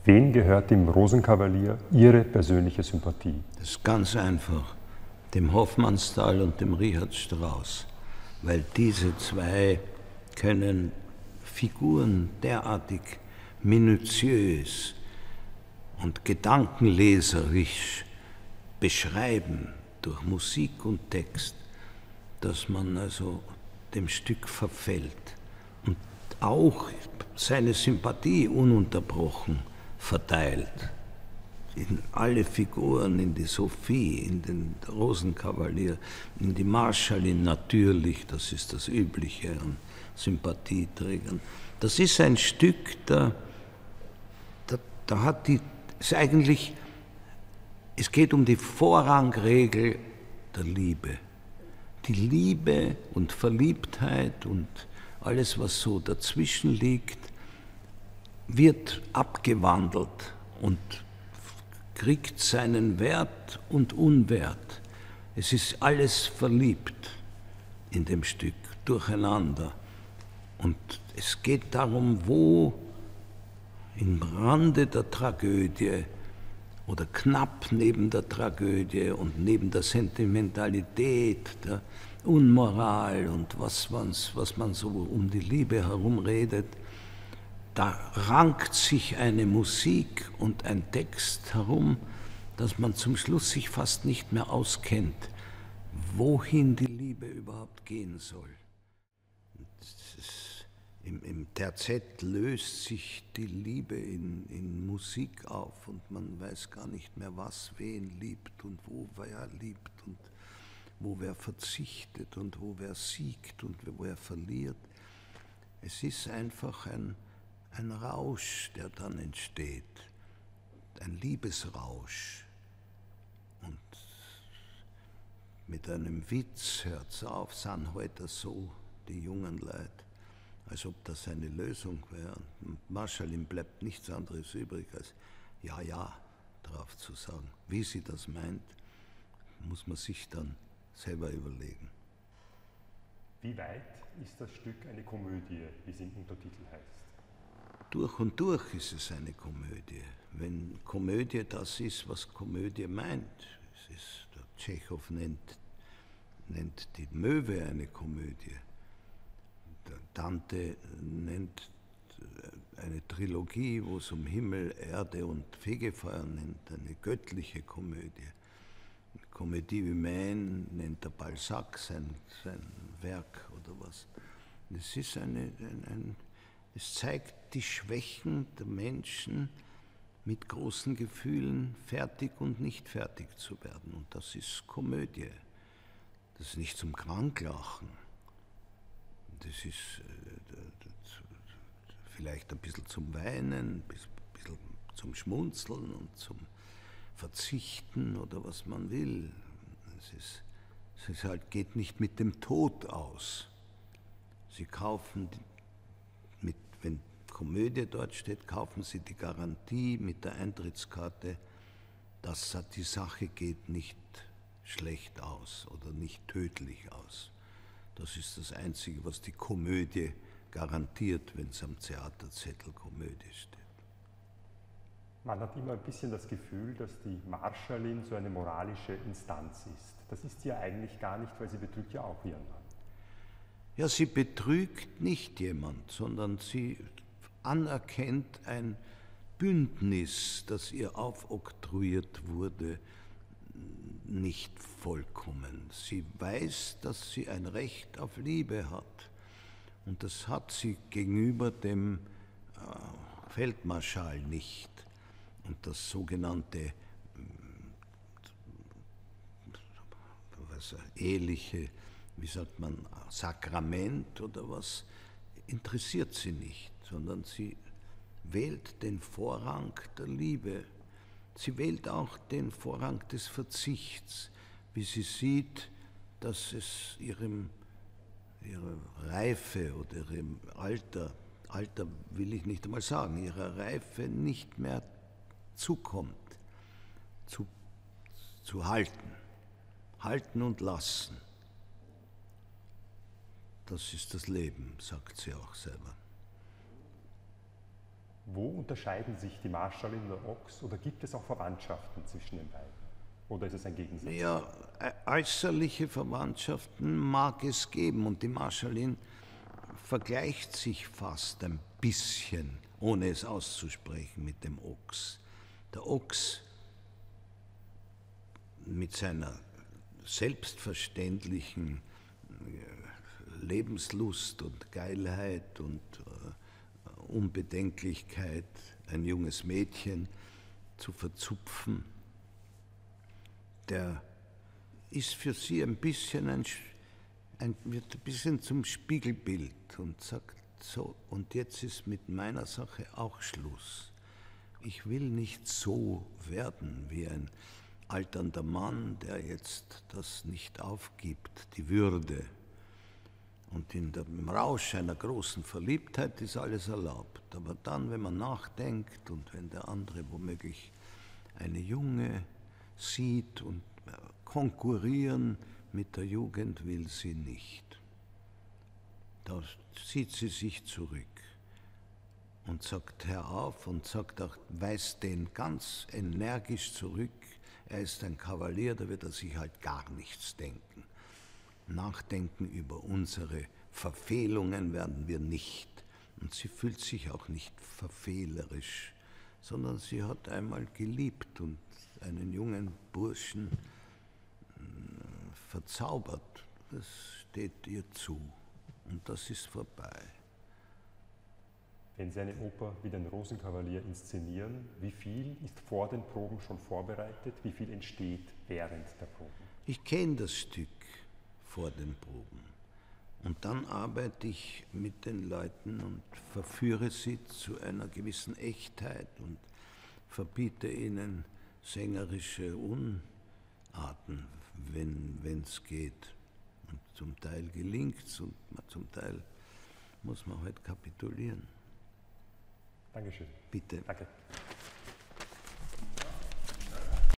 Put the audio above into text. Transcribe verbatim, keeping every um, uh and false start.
Wen gehört dem Rosenkavalier Ihre persönliche Sympathie? Das ist ganz einfach, dem Hofmannsthal und dem Richard Strauss, weil diese zwei können Figuren derartig minutiös und gedankenleserisch beschreiben durch Musik und Text, dass man also dem Stück verfällt und auch seine Sympathie ununterbrochen verteilt. In alle Figuren, in die Sophie, in den Rosenkavalier, in die Marschallin natürlich, das ist das Übliche an Sympathieträgern. Das ist ein Stück, da, da, da hat die, ist eigentlich, es geht um die Vorrangregel der Liebe. Die Liebe und Verliebtheit und alles, was so dazwischen liegt, wird abgewandelt und kriegt seinen Wert und Unwert. Es ist alles verliebt in dem Stück, durcheinander. Und es geht darum, wo im Rande der Tragödie oder knapp neben der Tragödie und neben der Sentimentalität, der Unmoral und was, was man so um die Liebe herum redet, da rankt sich eine Musik und ein Text herum, dass man zum Schluss sich fast nicht mehr auskennt, wohin die Liebe überhaupt gehen soll. Ist, im, Im Terzett löst sich die Liebe in, in Musik auf und man weiß gar nicht mehr, was wen liebt und wo wer liebt und wo wer verzichtet und wo wer siegt und wo wer verliert. Es ist einfach ein Ein Rausch, der dann entsteht, ein Liebesrausch. Und mit einem Witz hört's auf, sind heute so die jungen Leute, als ob das eine Lösung wäre. Und Marschallin bleibt nichts anderes übrig, als ja, ja drauf zu sagen. Wie sie das meint, muss man sich dann selber überlegen. Wie weit ist das Stück eine Komödie, wie es im Untertitel heißt? Durch und durch ist es eine Komödie. Wenn Komödie das ist, was Komödie meint. Es ist, der Tschechow nennt, nennt die Möwe eine Komödie. Der Dante nennt eine Trilogie, wo es um Himmel, Erde und Fegefeuer nennt, eine göttliche Komödie. Eine Comédie humaine nennt der Balzac sein, sein Werk oder was. Es ist eine, ein, ein Es zeigt die Schwächen der Menschen, mit großen Gefühlen fertig und nicht fertig zu werden. Und das ist Komödie. Das ist nicht zum Kranklachen. Das ist vielleicht ein bisschen zum Weinen, ein bisschen zum Schmunzeln und zum Verzichten oder was man will. Es ist, es ist halt, geht nicht mit dem Tod aus. Sie kaufen die Mit, wenn Komödie dort steht, kaufen Sie die Garantie mit der Eintrittskarte, dass die Sache geht nicht schlecht aus oder nicht tödlich aus. Das ist das Einzige, was die Komödie garantiert, wenn es am Theaterzettel Komödie steht. Man hat immer ein bisschen das Gefühl, dass die Marschallin so eine moralische Instanz ist. Das ist sie ja eigentlich gar nicht, weil sie betrügt ja auch ihren Mann. Ja, sie betrügt nicht jemand, sondern sie anerkennt ein Bündnis, das ihr aufoktroyiert wurde, nicht vollkommen. Sie weiß, dass sie ein Recht auf Liebe hat. Und das hat sie gegenüber dem äh, Feldmarschall nicht. Und das sogenannte was, eheliche, wie sagt man, Sakrament oder was, interessiert sie nicht, sondern sie wählt den Vorrang der Liebe. Sie wählt auch den Vorrang des Verzichts, wie sie sieht, dass es ihrem, ihrer Reife oder ihrem Alter, Alter will ich nicht einmal sagen, ihrer Reife nicht mehr zukommt, zu, zu halten, halten und lassen. Das ist das Leben, sagt sie auch selber. Wo unterscheiden sich die Marschallin und der Ochs oder gibt es auch Verwandtschaften zwischen den beiden? Oder ist es ein Gegensatz? Ja, äußerliche Verwandtschaften mag es geben und die Marschallin vergleicht sich fast ein bisschen, ohne es auszusprechen, mit dem Ochs. Der Ochs mit seiner selbstverständlichen Lebenslust und Geilheit und Unbedenklichkeit, ein junges Mädchen zu verzupfen, der ist für sie ein bisschen ein, ein, wird ein bisschen zum Spiegelbild und sagt so, und jetzt ist mit meiner Sache auch Schluss. Ich will nicht so werden wie ein alternder Mann, der jetzt das nicht aufgibt, die Würde. Und in dem Rausch einer großen Verliebtheit ist alles erlaubt. Aber dann, wenn man nachdenkt und wenn der andere womöglich eine Junge sieht und konkurrieren mit der Jugend will sie nicht. Da zieht sie sich zurück und sagt Herr auf und sagt auch, weist den ganz energisch zurück. Er ist ein Kavalier, da wird er sich halt gar nichts denken. Nachdenken über unsere Verfehlungen werden wir nicht. Und sie fühlt sich auch nicht verfehlerisch, sondern sie hat einmal geliebt und einen jungen Burschen verzaubert. Das steht ihr zu. Und das ist vorbei. Wenn Sie eine Oper wie den Rosenkavalier inszenieren, wie viel ist vor den Proben schon vorbereitet? Wie viel entsteht während der Proben? Ich kenne das Stück vor den Proben. Und dann arbeite ich mit den Leuten und verführe sie zu einer gewissen Echtheit und verbiete ihnen sängerische Unarten, wenn es geht. Und zum Teil gelingt es und zum Teil muss man halt kapitulieren. Dankeschön. Bitte. Danke.